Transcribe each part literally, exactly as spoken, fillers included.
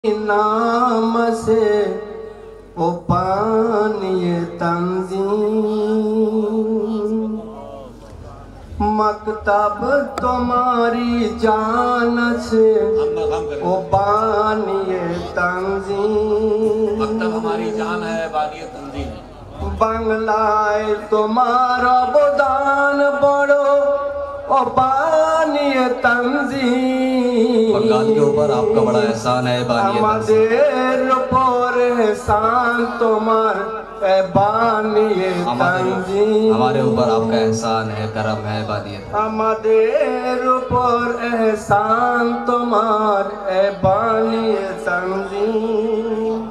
नाम से ओ पानी तंजीम मकतब तुम्हारी जान से ओ बानी तंजीम मकतब हमारी जान है बानी तंजीम बंगलाए तुम्हारा बुदान बड़ो ओ बानी तंजीम बंगाल के ऊपर आपका बड़ा एहसान है बानी हमारे ऊपर एहसान तुम्हार बानी तंजीम हमारे ऊपर आपका एहसान है करम है बानी हमारे ऊपर एहसान तुम्हार बानी तंजीम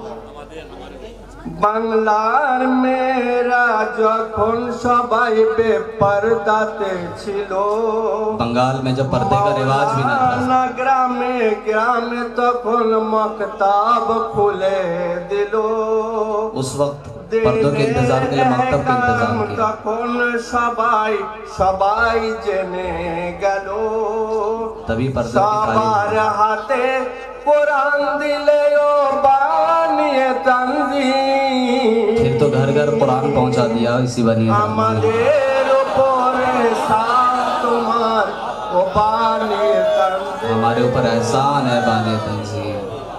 बांगलार मेरा যখন সবাই বেপরদাতে ছিল बंगाल में जब पर्दे का रिवाज भी न था গ্রামে গ্রামে তখন मकताब खुले दिलो उस वक्त पर्दों के इंतजाम के लिए मकतब का इंतजाम किया তখন সবাই সবাই জেনে গেল तभी पर्दों की সবার হাতে कुरान दिले ओ बानिए तंजीम फिर तो घर घर कुरान पहुंचा दिया इसी बनी हमारे ऊपर एहसान तुम्हार ओ बानिए तंजीम हमारे ऊपर एहसान है बानी तंजीम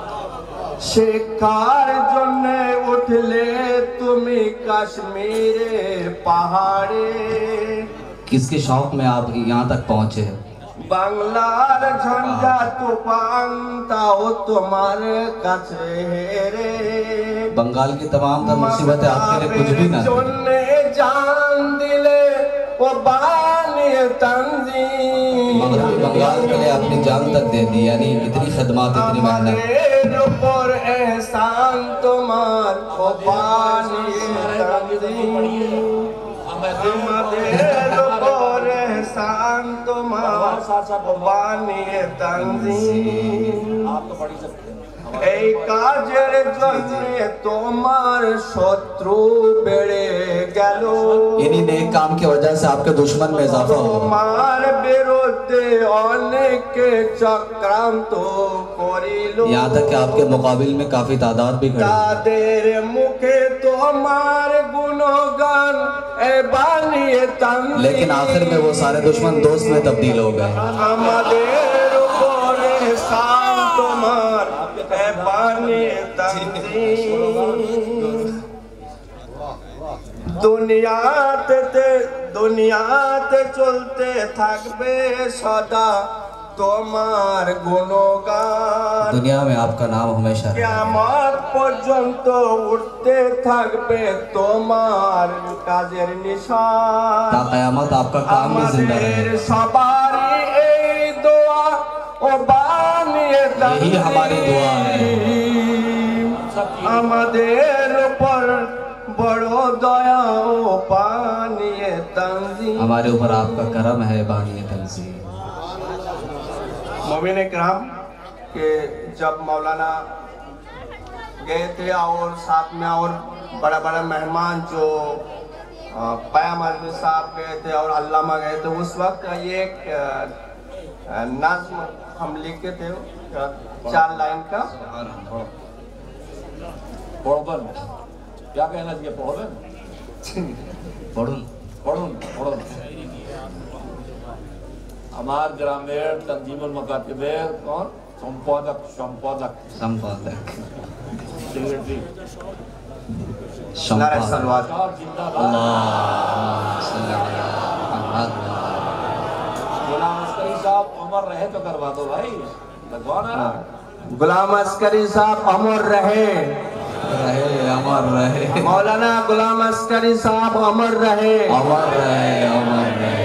शिकार जन्ने उठले तुम्हें कश्मीर पहाड़े किसके शौक में आप यहाँ तक पहुँचे हैं बांग्लार झंझा तूफान ताओ तुम्हारे कचरे रे बंगाल की तमाम तर मुसीबतें आपके लिए कुछ भी ना चुनने जान दिले वो बानी तंजीम बंगाल के लिए अपनी जान तक दे दी यानी इतनी खदमात इतनी मेहनत ऊपर एहसान तुम्हार वो बानी तंजीम हमारे ऊपर एहसान तुम्हार बानी तंजीम आप तो पढ़ ही सकते हैं এই কাজের জন্য তোমার শত্রু বেড়ে গেল इन्हीं नेक काम की वजह से आपके दुश्मन में इजाफा हो তোমার বিরুদ্ধে অনেকে চক্রান্ত করিল यहाँ तक कि आपके मुकाबिल में काफी तादाद भी खड़ी তাদের মুখে তোমার गुणगान ए बानिए तंजीम लेकिन आखिर में वो सारे दुश्मन दोस्त में तब्दील हो गए আমাদের উপর এহসান তোমার এ বানিয়ে তंजीम দুনিয়াতে দুনিয়াতে চলতে থাকবে সদা তোমার গুণগান दुनिया में आपका नाम हमेशा है। কিয়ামত পর্যন্ত উঠতে থাকবে তোমার কাজের নিশান ता क़यामत आपका काम भी जिंदा আমাদের रहेगा সবারই এই দোয়া ও বানিয়ে यही हमारी दुआ है আমাদের উপর বড় দয়া ও বানিয়ে तंजीम हमारे ऊपर आपका करम है बानी तंजीम मोमिन इकराम के जब मौलाना गए थे और साथ में और बड़ा बड़ा मेहमान जो पया मजलिस साहब गए थे और अल्लामा गए थे उस वक्त ये एक नज्म हम लिखे थे चार लाइन का पढ़न क्या कहना चाहिए पढ़न पढ़ूं पढ़न पढ़न আমার গ্রামের তঞ্জিমুল মাকাতিবের কোন সম্পাদক সম্পাদক संपादक সেক্রেটারি नारे सलवात और जिंदाबाद अल्लाह सल्लल्लाहु अलैहि गुलाम अस्करी साहब उमर रहे तो करवा दो भाई लगवाना गुलाम अस्करी साहब अमर रहे रहे अमर रहे मौलाना गुलाम अस्करी साहब अमर रहे अमर रहे अमर रहे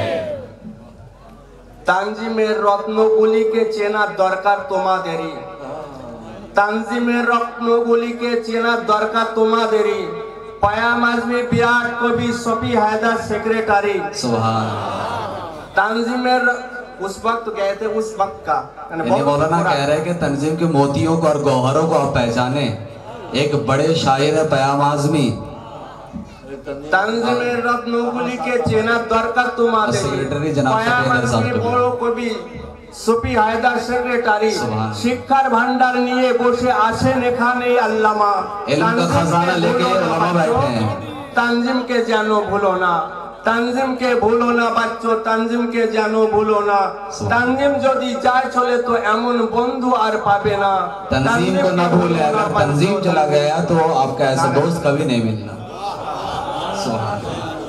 তানজিমের রত্নগুলিকে চেনার দরকার তোমাদেরই তানজিমের রত্নগুলিকে চেনার দরকার তোমাদেরই পায়াম আজমি বিরাট কবি শফি হায়দার सेक्रेटरी सुभान तांजीमेर उस वक्त गए थे उस वक्त का यानी मौलाना कह रहे हैं कि तंजीम के मोतियों को और गौहरों को आप पहचाने एक बड़े शायर है पयाम आजमी তানজিমের রত্নগুলিকে চেনার দরকার তোমাদের सेक्रेटरी जनाब পায়াম सफेद साहब আজমি को বড় কবি সুফি হায়দার সেক্রেটারি সুবহান। শিক্ষার ভান্ডার নিয়ে বসে আছেন এখানে আল্লামা इल्म का खजाना लेके उलमा बैठे हैं। তানজিম কে যেন ভুলো না, তানজিম কে ভুলো না বাচ্চো, তানজিম কে যেন ভুলো না। তানজিম যদি যায় চলে তো এমন বন্ধু আর পাবে না। तंजीम को न भूले, अगर तंजीम चला गया तो आपका ऐसा दोस्त कभी नहीं मिलना। सुभान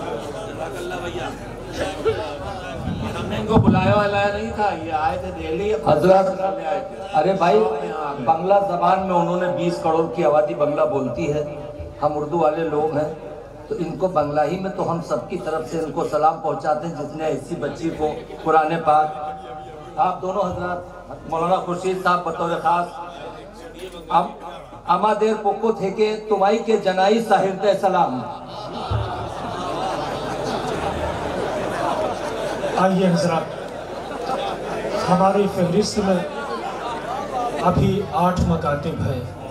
हमने इनको बुलाया वालाया नहीं था, ये आए थे दिल्ली। हजरत, अरे भाई बांग्ला जबान में उन्होंने बीस करोड़ की आबादी बांग्ला बोलती है, हम उर्दू वाले लोग हैं, तो इनको बांग्ला ही में तो हम सबकी तरफ से इनको सलाम पहुंचाते हैं जिसने ऐसी बच्ची को कुरान पाक। आप दोनों हजरत मौलाना खुर्शीद साहब बतौर खास हम আমাদের পক্ষ থেকে তোমাইকে জানাই সাহিরতে সালাম। आइए हजरत, हमारी फहरिस्त में अभी आठ मकातिब है।